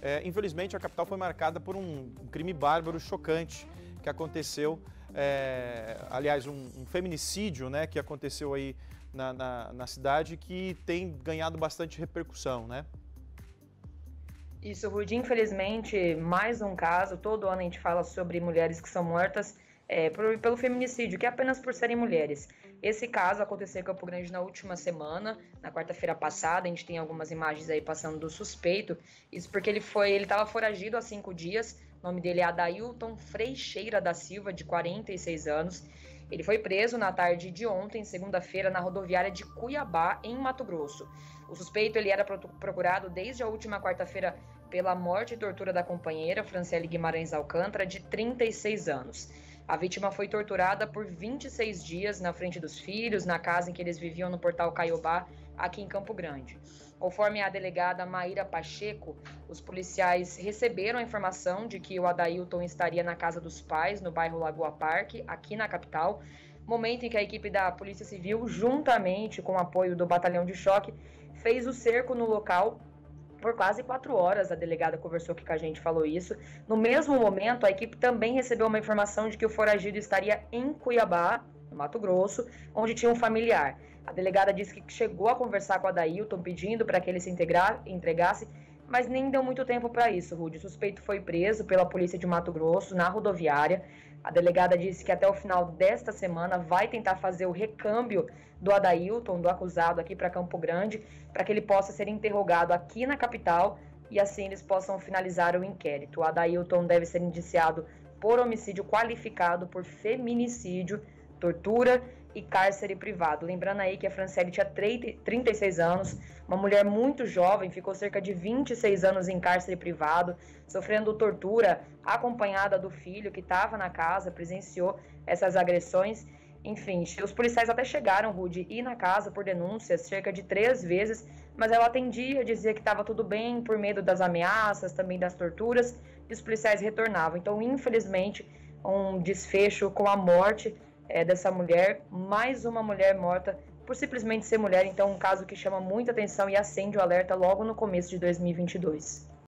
Infelizmente, a capital foi marcada por um crime bárbaro chocante que aconteceu, aliás, um feminicídio, né, que aconteceu aí na cidade, que tem ganhado bastante repercussão, né? Isso, Rudy, infelizmente, mais um caso. Todo ano a gente fala sobre mulheres que são mortas pelo feminicídio, que é apenas por serem mulheres. Esse caso aconteceu em Campo Grande na última semana, na quarta-feira passada. A gente tem algumas imagens aí passando do suspeito. Isso porque ele estava foragido há 5 dias. O nome dele é Adailton Freixeira da Silva, de 46 anos. Ele foi preso na tarde de ontem, segunda-feira, na rodoviária de Cuiabá, em Mato Grosso. O suspeito ele era procurado desde a última quarta-feira pela morte e tortura da companheira, Franciele Guimarães Alcântara, de 36 anos. A vítima foi torturada por 26 dias na frente dos filhos, na casa em que eles viviam no Portal Caiobá, aqui em Campo Grande. Conforme a delegada Maíra Pacheco, os policiais receberam a informação de que o Adailton estaria na casa dos pais, no bairro Lagoa Parque, aqui na capital, momento em que a equipe da Polícia Civil, juntamente com o apoio do Batalhão de Choque, fez o cerco no local por quase 4 horas. A delegada conversou aqui com a gente, falou isso. No mesmo momento, a equipe também recebeu uma informação de que o foragido estaria em Cuiabá, no Mato Grosso, onde tinha um familiar. A delegada disse que chegou a conversar com o Adailton, pedindo para que ele se entregasse, mas nem deu muito tempo para isso, Rudy. O suspeito foi preso pela polícia de Mato Grosso, na rodoviária. A delegada disse que até o final desta semana vai tentar fazer o recâmbio do Adailton, do acusado, aqui para Campo Grande, para que ele possa ser interrogado aqui na capital e assim eles possam finalizar o inquérito. O Adailton deve ser indiciado por homicídio qualificado, por feminicídio, tortura e cárcere privado. Lembrando aí que a Franciele tinha 36 anos, uma mulher muito jovem, ficou cerca de 26 anos em cárcere privado, sofrendo tortura, acompanhada do filho que estava na casa, presenciou essas agressões. Enfim, os policiais até chegaram, Rudy, ir na casa por denúncias cerca de 3 vezes, mas ela atendia, dizia que estava tudo bem, por medo das ameaças, também das torturas, e os policiais retornavam. Então, infelizmente, um desfecho com a morte dessa mulher, mais uma mulher morta por simplesmente ser mulher. Então, um caso que chama muita atenção e acende o alerta logo no começo de 2022.